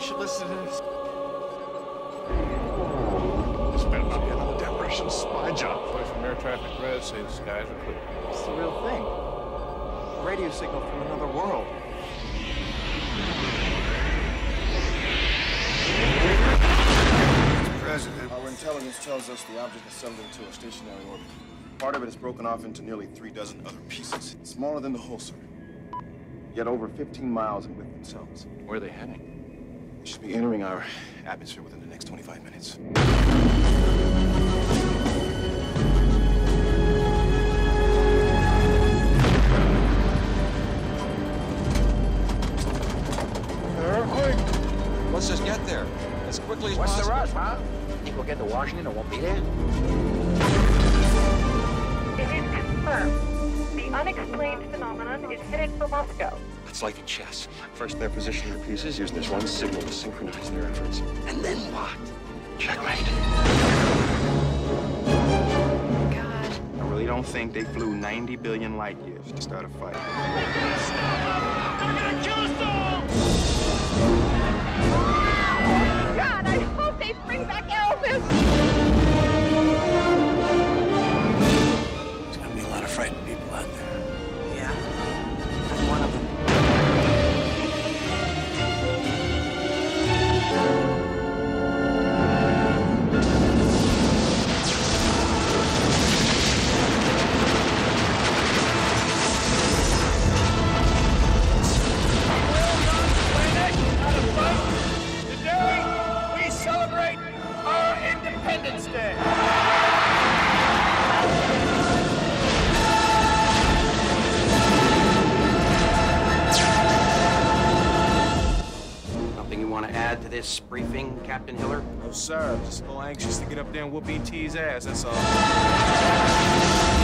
should listen to this. This better not be another damn Russian spy job. Boys from air traffic res say the skies are clear. It's the real thing. A radio signal from another world. President, our intelligence tells us the object is settled into a stationary orbit. Part of it is broken off into nearly 36 other pieces, smaller than the whole, sir. Yet over 15 miles in width themselves. Where are they heading? They should be entering our atmosphere within the next 25 minutes. Let's just get there as quickly as possible. What's the rush, huh? Think we'll get to Washington and won't be there? It is confirmed. The unexplained phenomenon is headed for Moscow. It's like a chess. First, they're positioning their pieces using this one signal to synchronize their efforts. And then what? Checkmate. God. I really don't think they flew 90 billion light years to start a fight. God, I hope they bring back Elvis. There's gonna be a lot of frightened people out there. Yeah. I'm one of them. Today, we celebrate our Independence Day. Something you want to add to this briefing, Captain Hiller? No, sir. I'm just a little anxious to get up there and whoop E.T.'s ass, that's all.